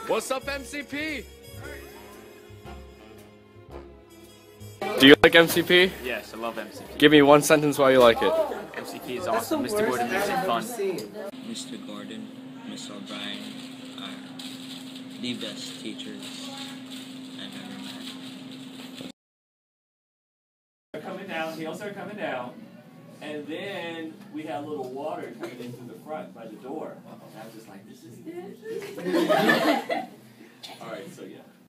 What's up, MCP? Do you like MCP? Yes, I love MCP. Give me one sentence why you like it. MCP is awesome. Mr. Gordon makes it fun. Mr. Gordon, Miss O'Brien are the best teachers I've ever met. Coming down, heels are coming down, and then we had a little water coming in through the front by the door. And I was just like, this is it. All right, so yeah.